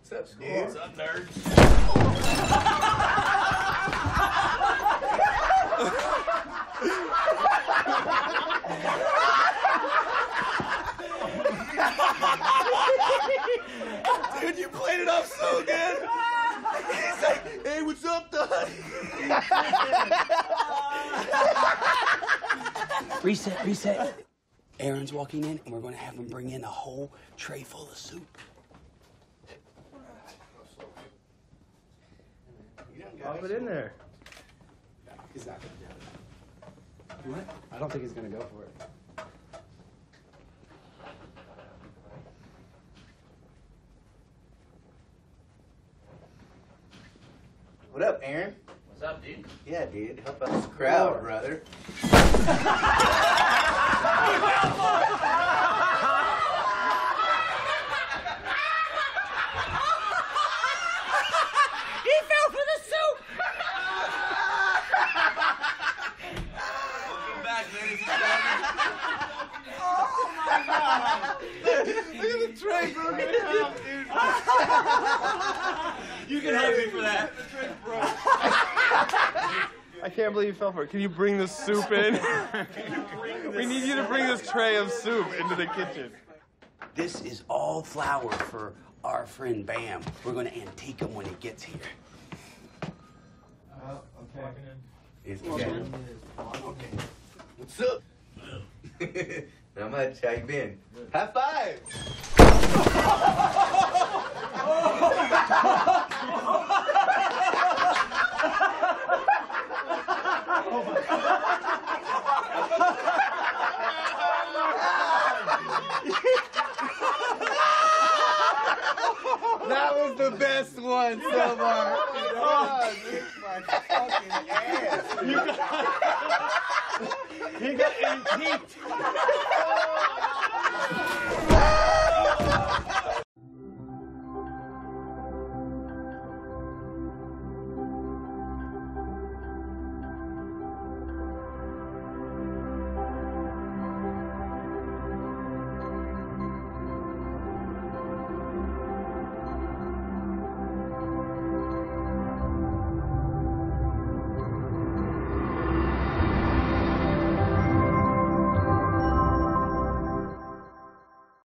What's up, dude? What's up, nerd? Dude, you played it off so good. He's like, hey, what's up, Dad? Reset. Aaron's walking in, and we're going to have him bring in a whole tray full of soup. Pop it in there. No, he's not going to do it. What? I don't think he's gonna go for it. What up, Aaron? What's up, dude? Yeah, dude. Help out this crowd, brother. He fell for the soup! Welcome back, ladies and gentlemen. Oh my God! Look at the tray broken out, dude. You can hug me for that. I can't believe you fell for it. Can you bring the soup in? We need you to bring this tray of soup into the kitchen. This is all flour for our friend Bam. We're going to antique him when he gets here. Okay. Okay. What's up? Not much. How you been? High five! That was the best one so far. Oh, kick my fucking ass. He got antiqued.